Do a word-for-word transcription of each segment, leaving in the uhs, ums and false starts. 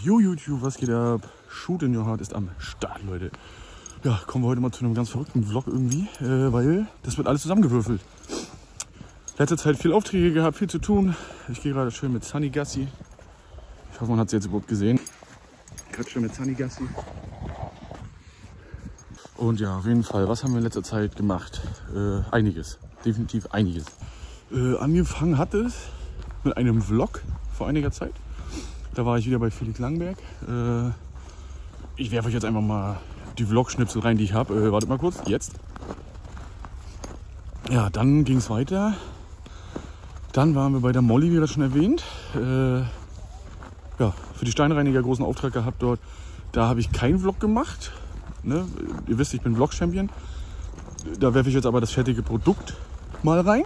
Jo YouTube, was geht ab? Shoot in Your Heart ist am Start, Leute. Ja, kommen wir heute mal zu einem ganz verrückten Vlog irgendwie, äh, weil das wird alles zusammengewürfelt. Letzte Zeit viel Aufträge gehabt, viel zu tun. Ich gehe gerade schön mit Sunny Gassi. Ich hoffe, man hat es jetzt überhaupt gesehen. Gerade schön mit Sunny Gassi. Und ja, auf jeden Fall, was haben wir in letzter Zeit gemacht? Äh, einiges, definitiv einiges. Äh, angefangen hat es mit einem Vlog vor einiger Zeit. Da war ich wieder bei Felix Langberg. Äh, ich werfe euch jetzt einfach mal die Vlog-Schnipsel rein, die ich habe. Äh, wartet mal kurz, jetzt. Ja, dann ging es weiter. Dann waren wir bei der Molly, wie das schon erwähnt. Äh, ja, für die Steinreiniger großen Auftrag gehabt dort. Da habe ich keinen Vlog gemacht. Ne? Ihr wisst, ich bin Vlog-Champion. Da werfe ich jetzt aber das fertige Produkt mal rein.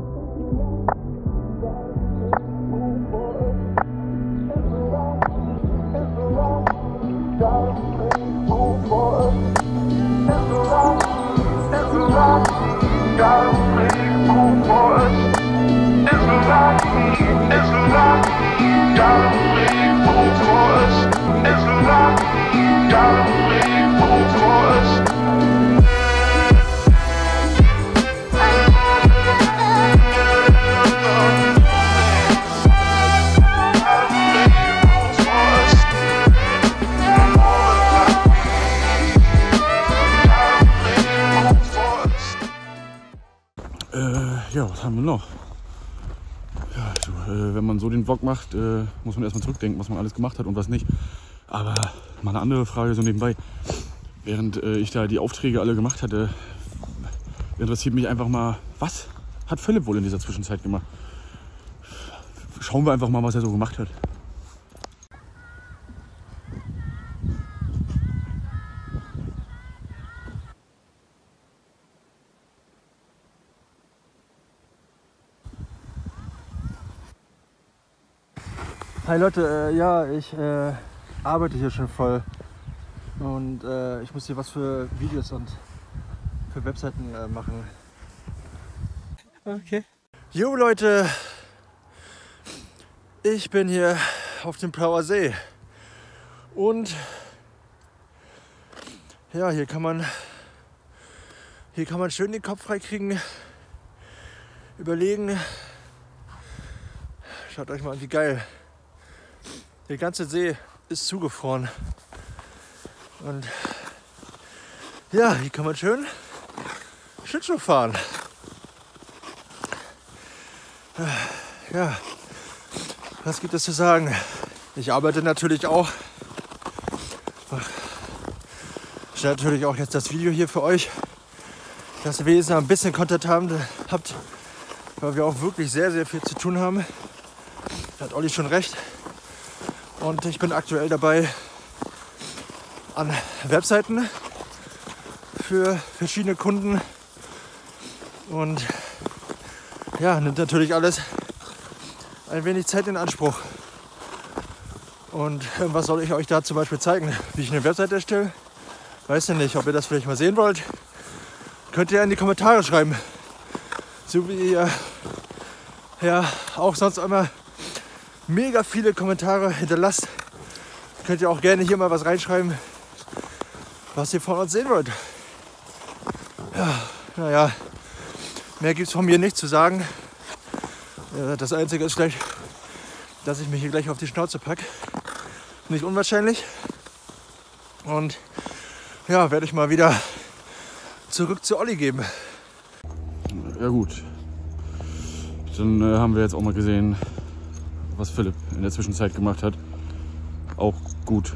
Ja, was haben wir noch? Ja, so, äh, wenn man so den Vlog macht, äh, muss man erstmal zurückdenken, was man alles gemacht hat und was nicht. Aber mal eine andere Frage so nebenbei. Während äh, ich da die Aufträge alle gemacht hatte, interessiert mich einfach mal, was hat Philipp wohl in dieser Zwischenzeit gemacht? Schauen wir einfach mal, was er so gemacht hat. Hi Leute, äh, ja, ich äh, arbeite hier schon voll und äh, ich muss hier was für Videos und für Webseiten äh, machen. Okay. Jo Leute, ich bin hier auf dem Plauer See und ja, hier kann man hier kann man schön den Kopf frei kriegen, überlegen. Schaut euch mal an, wie geil. Der ganze See ist zugefroren und ja, hier kann man schön Schlittschuh fahren. Ja, was gibt es zu sagen? Ich arbeite natürlich auch. Ich stelle natürlich auch jetzt das Video hier für euch, dass ihr wenigstens ein bisschen Content haben, habt, weil wir auch wirklich sehr, sehr viel zu tun haben. Da hat Olli schon recht. Und ich bin aktuell dabei an Webseiten für verschiedene Kunden. Und ja, nimmt natürlich alles ein wenig Zeit in Anspruch. Und was soll ich euch da zum Beispiel zeigen? Wie ich eine Webseite erstelle? Weiß ich nicht, ob ihr das vielleicht mal sehen wollt. Könnt ihr in die Kommentare schreiben. So wie ihr ja auch sonst immer mega viele Kommentare hinterlasst. Könnt ihr auch gerne hier mal was reinschreiben, was ihr von uns sehen wollt. Ja, naja, mehr gibt es von mir nicht zu sagen. Das Einzige ist gleich, dass ich mich hier gleich auf die Schnauze packe. Nicht unwahrscheinlich. Und ja, werde ich mal wieder zurück zu Olli geben. Ja gut, dann äh, haben wir jetzt auch mal gesehen, was Philipp in der Zwischenzeit gemacht hat. Auch gut.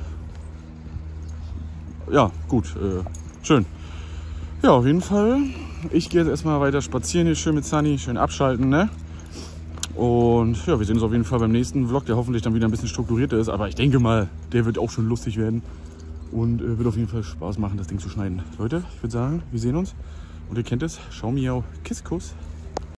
Ja, gut. Äh, schön. Ja, auf jeden Fall. Ich gehe jetzt erstmal weiter spazieren hier schön mit Sunny. Schön abschalten, ne? Und ja, wir sehen uns auf jeden Fall beim nächsten Vlog, der hoffentlich dann wieder ein bisschen strukturierter ist. Aber ich denke mal, der wird auch schon lustig werden. Und äh, wird auf jeden Fall Spaß machen, das Ding zu schneiden. Leute, ich würde sagen, wir sehen uns. Und ihr kennt es. Schau, miau, Kiss, Kuss.